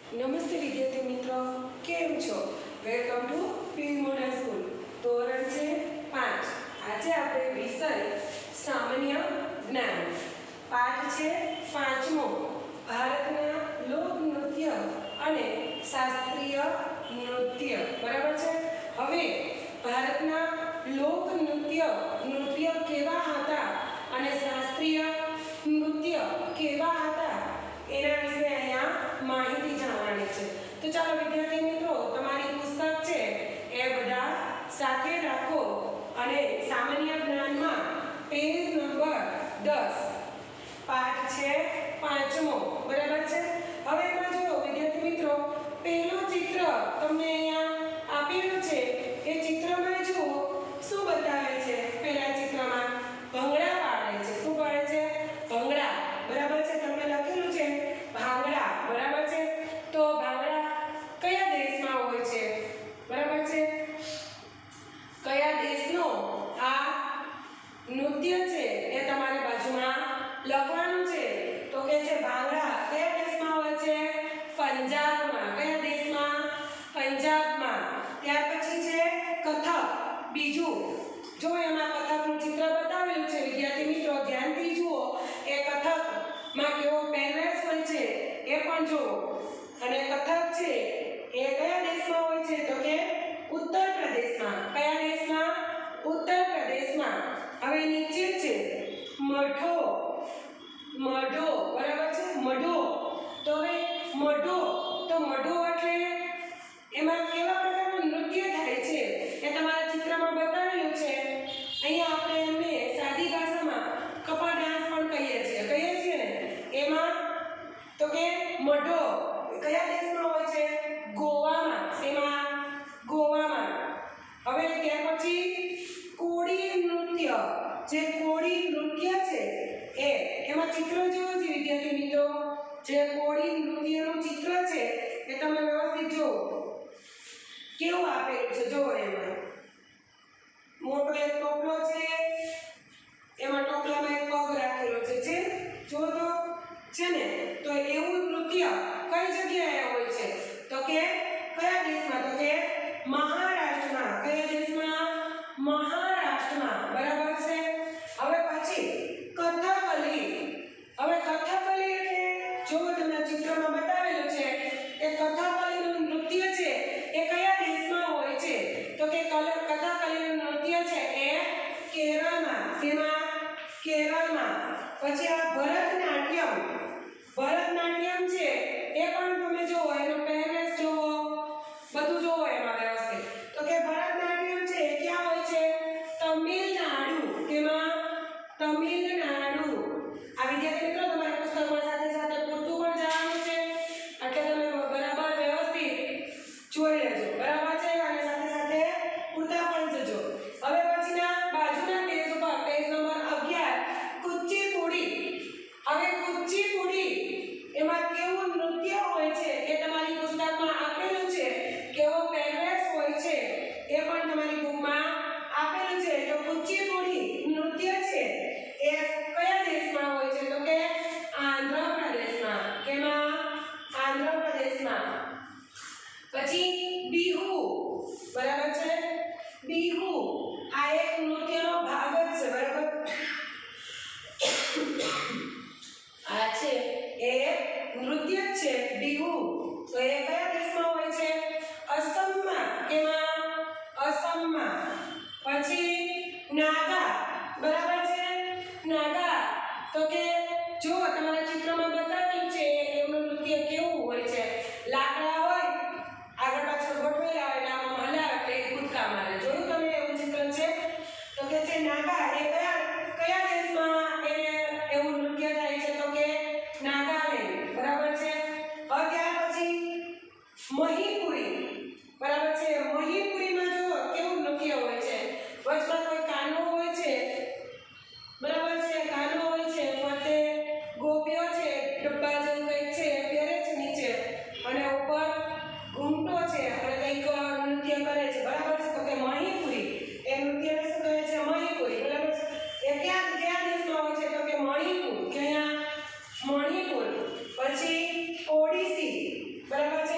નમસ્તે વિદ્યાર્થી મિત્રો, કેમ છો? Welcome to P model school. ધોરણ છે 5. આજે આપણે વિષય સામાન્ય જ્ઞાન, પાઠ છે 5મો, ભારતના લોક નૃત્ય અને શાસ્ત્રીય નૃત્ય. બરાબર છે. હવે ભારતના લોક નૃત્ય કેવા હતા અને શાસ્ત્રીય નૃત્ય કેવા હતા એના વિશે અહીંયા માહિતી જાણવાની છે. તો ચાલો વિદ્યાર્થી મિત્રો, તમારી પુસ્તક છે એ બધા સાથે રાખો અને સામાન્ય જ્ઞાનમાં પેજ નંબર 10, પાઠ છે 5મો. બરાબર છે. હવે એમાં જુઓ વિદ્યાર્થી મિત્રો, પહેલું ચિત્ર તમને અહીંયા આપેલું છે. એ ચિત્રમાં જુઓ શું બતાવે છે. પહેલા ચિત્રમાં ભંગડા પાડે છે. શું પાડે છે? ભંગડા. બરાબર છે. તમને લખેલું છે ભાંગડા. બરાબર છે. તો ભાંગડા કયા દેશમાં હોય છે? બરાબર છે. કયા દેશનો આ નૃત્ય છે એ તમારે બાજુમાં લખવાનું છે. તો કે છે ભાંગડા કયા દેશમાં હોય છે? પંજાબમાં. કયા દેશમાં? પંજાબમાં. ત્યાર પછી છે કથક. બીજું જો એમાં કથકનું ચિત્ર બતાવેલું છે વિદ્યાર્થી મિત્રો, ધ્યાનથી જુઓ. એ કથકમાં કેવો પહેરવેશ હોય છે એ પણ જુઓ. અને કથક છે એ કયા દેશમાં હોય છે? તો કે ઉત્તર પ્રદેશમાં. કયા દેશમાં? ઉત્તર પ્રદેશમાં. હવે નીચે છે મઢો. બરાબર છે. મઢો. તો હવે મઢો એટલે એમાં કેવા પ્રકારનું નૃત્ય થાય છે એ તમારા ચિત્રમાં બતાવેલું છે. અહીંયા આપણે એમને સાદી ભાષામાં કપા ડાન્સ પણ કહીએ છીએ ને. એમાં તો કે મઢો કયા દેશમાં હોય છે? ગોવામાં. શેમાં? ગોવામાં. હવે ત્યાર પછી કોળી નૃત્ય. જે કોળી નૃત્ય છે એમાં ચિત્ર જોવો છે વિદ્યાર્થી મિત્રો. જે કોળી નૃત્યનું ચિત્ર છે એ તમે વ્યવસ્થિત જુઓ. કેવું આપેલું છે જુઓ. એમાં મોટો એક ટોપલો છે. એમાં ટોપલામાં એક પગ રાખેલો છે. જો તો છે ને. તો એવું નૃત્ય કઈ જગ્યાએ હોય છે? તો કે કયા દેશમાં? તો કે મહારાષ્ટ્રમાં. કયા દેશમાં? મહારાષ્ટ્રમાં. બરાબર છે. હવે પછી કથકલી. હવે કથકલી એટલે જો તમને ચિત્રમાં બતાવેલું છે એ કથકલીનું નૃત્ય છે એ કયા દેશમાં હોય છે? તો કે કથકલીનું નૃત્ય છે એ કેરળમાં. શેમાં? કેરળમાં. પછી આ ભરતનાટ્યમ છે એ પણ તમે જોવો. એનો પહેરવેશ જોવો, બધું જોવો એમાં વ્યવસ્થિત. તો કે ભરતનાટ્યમ છે એ ક્યાં હોય છે? તમિલનાડુ. કેમાં? તમિલનાડુ. આ વિદ્યાર્થી મિત્રો તમારા પુસ્તકમાં સાથે સાથે પૂરતું પણ જવાનું છે એટલે તમે બરાબર વ્યવસ્થિત જોઈ લેજો. બરાબર છે. અને સાથે સાથે પૂરતા પણ જજો. હવે પછીના બાજુના પેજ ઉપર પેજ નંબર 11 કુચીપુડી. હવે કુચીપુડી એમાં કેવું નૃત્ય હોય છે એ તમારી પુસ્તકમાં આપેલું છે. કેવો પહેરવેશ હોય છે એ પણ તમારી બુકમાં આપેલું છે. તો કુચીપુડી નૃત્ય છે એ કયા દેશમાં હોય છે? તો કે આંધ્રપ્રદેશમાં. કેમાં? આંધ્રપ્રદેશમાં. પછી બિહુ. બરાબર છે. બિહુ આ એક નૃત્યનો ભાગ જ છે. બરાબર. આ છે એ નૃત્ય છે બિહુ. તો એ કયા દેશમાં હોય છે? અસમમાં. કેમાં? અસમમાં. પછી નાગા. બરાબર છે. નાગા તો કે જો તમારા ચિત્રમાં બતાવેલું છે એમનું નૃત્ય કેવું હોય છે. લાકડા હોય, આગળ પાછળ ગોઠવેલા હોય ને આમાં હલાવે એટલે કૂદકા મારે. જોયું તમે એવું ચિત્ર છે? તો કે છે નાગા એ કયા દેશમાં એવું નૃત્ય થાય છે? તો કે નાગાલેન્ડ. બરાબર છે. હવે ત્યાર પછી મહીપુરી. બરાબર છે. મહીપુરીમાં જુઓ કેવું નૃત્ય હોય છે. વચમાં કોઈ કાનો હોય છે. બરાબર છે. કાનો હોય છે. ફરતે ગોપીઓ છે. ડબ્બા જેવું કંઈક છે પહેરે છે નીચે અને ઉપર ઘૂંટો છે અને કંઈક નૃત્ય કરે છે. બરાબર છે. તો કે મહીપુરી એ નૃત્યને શું કહે છે? મહીપુરી. બરાબર છે. એ કયા દેશમાં હોય છે? તો કે મણિપુર. ક્યાં? મણિપુર. પછી ઓડિસી. બરાબર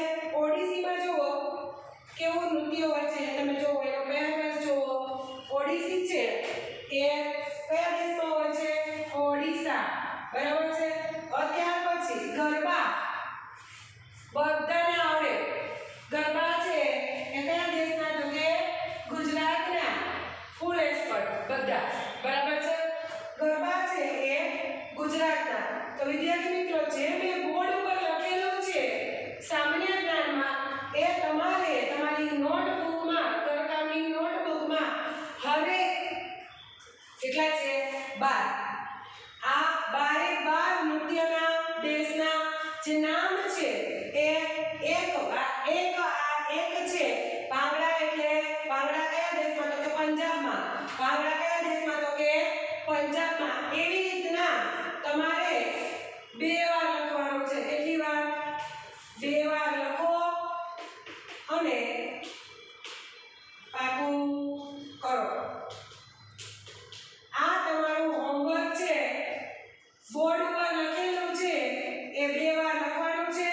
વાર લખો અને પાકું કરો. આ તમારું હોમવર્ક છે. બોર્ડ ઉપર લખેલું છે એ 2 વાર લખવાનું છે.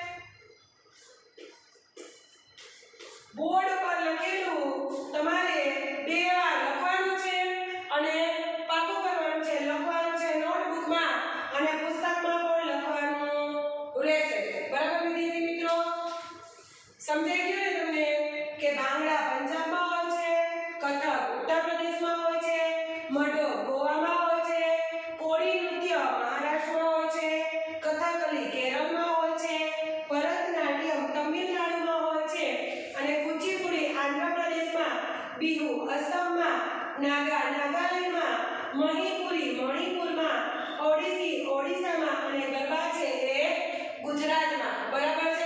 બોર્ડ પર લખેલું તમારે 2 વાર લખવાનું છે અને પાકું કરવાનું છે. લખવાનું છે નોટબુકમાં અને પુસ્તકમાં પણ લખવાનું રહેશે. બરાબર વિદ્યાર્થી મિત્રો? સમજાઈ ગયું ને તમને કે ભાંગડા પંજાબમાં હોય છે, કથક ઉત્તર પ્રદેશમાં હોય છે, મઢો ગોવામાં હોય છે, કોળી નૃત્ય મહારાષ્ટ્રમાં હોય છે, કથકલી કેરળમાં હોય છે, ભરતનાટ્યમ તમિલનાડુમાં હોય છે અને કુચીપુડી આંધ્રપ્રદેશમાં, બિહુ અસમમાં, નાગાલેન્ડમાં, મણિપુરી મણિપુરમાં, ઓડિસી ઓડિશામાં અને ગરબા છે એ ગુજરાતમાં. બરાબર છે?